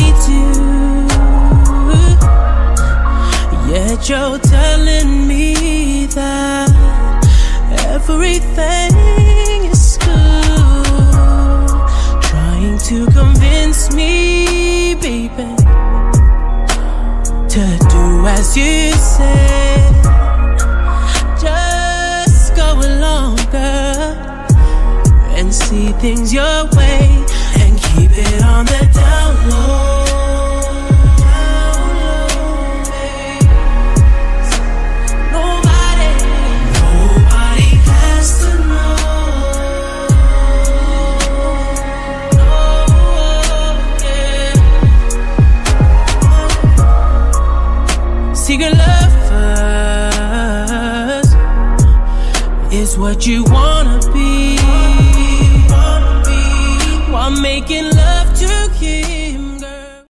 do. Yet you're telling me that everything is cool, trying to convince me, baby, to do as you said. Just go along, girl, and see things your way, and keep it on the down low. Nobody has to know. Secret lovers is what you wanna be.